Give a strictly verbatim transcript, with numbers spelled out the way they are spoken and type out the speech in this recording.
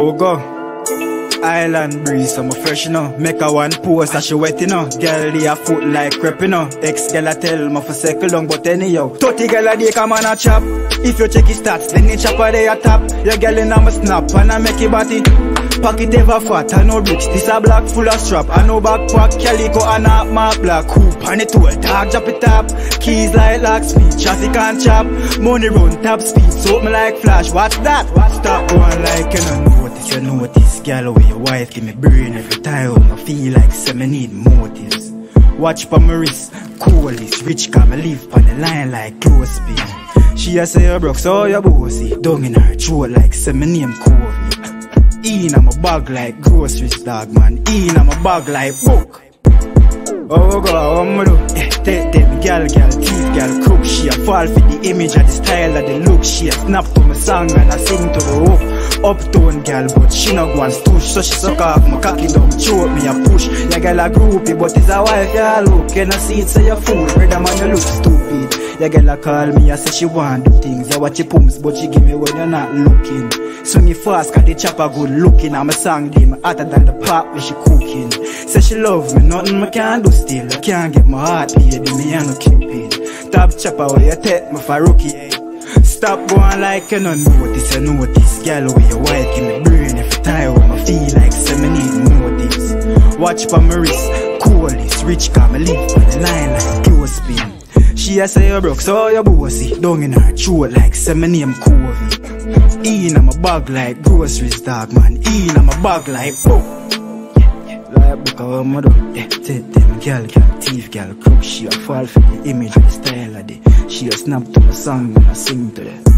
Oh, go. Island breeze, so I'm fresh, you know. Make a one post, that she wet, you know. Girl, they a foot like crep, you know. Ex-gyal a tell me for circle long, but anyhow. thirty girl a day come on a chop. If you check his stats, then the chopper they a top. Your girl in a snap, and I make it batty. Pocket ever fat, I no bricks. This a black full of strap. I no backpack, Calico and a mark black. Coupe and it tool, dog drop it up. Keys like locksmith, traffic and chop. Money run top speed, soap me like flash. Watch that, watch that. Going like you know notice, you notice. Girl with your wife give me brain every time. I feel like say me need motives. Watch pa my wrist, coldest. Rich come live on the line like close speed. She a say you broke, so you bossy. Dung in her throat like say me name Covey. In a my bag like groceries, dog man. In a my bag like book. Oh God, what me do? Eh, take them gal, gal, teeth, gal, crook. She a fall for the image and the style of the look. She a snap to my song and I sing to the hook. Uptown gal, but she no go and stush. So she suck off my cocky down, choke me a push. Your gal a groupie, but it's a wife, ya look. You know see it, say you fool, brother man, you look stupid. Your girl a call me, I say she want do things. I watch your pumps, but she give me when you're not looking. Swing it fast, cause the chopper good looking. I'm a song game, hotter than the pop when she cooking. Say she love me, nothing I can do still. I can't get my heart paid, me and no cupid. Top chopper where you take me for rookie, eh? Stop going like you no notice, you notice. Girl with your wife, give me brain every time when I feel like say me need motives. Watch for my wrist, coldest. Rich come live on the line like close spin. She a say you broke, so you bossy. Dung in her throat like say me name Covey. In a my bag like groceries, dog man. In a my bag like book. Like book of what me do. Yeah, take them girl, girl, teeth, girl, crook. She a fall for the image and the style of the. She a snap to the song when I sing to the.